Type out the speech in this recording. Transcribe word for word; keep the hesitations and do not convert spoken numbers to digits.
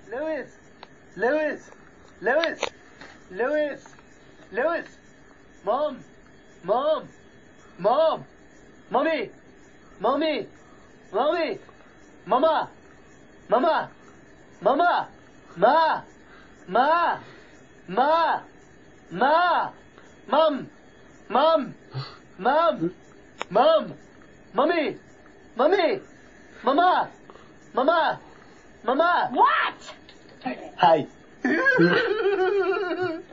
Lewis, Lewis, Lewis, Lewis, Lewis, Mom, Mom, Mom, Mommy, Mommy, Mommy, Mama, Mama, Mama, Ma, Ma, Ma, Ma, Mom, Mom, Mom, Mom, Mommy, Mommy, Mama, Mama, Mama. What? Hi.